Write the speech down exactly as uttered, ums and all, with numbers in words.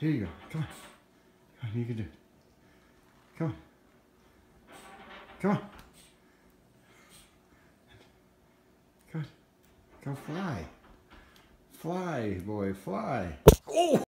Here you go. Come on. Come on, you can do it. Come on. Come on. Come on. Go fly. Fly, boy, fly. Oh!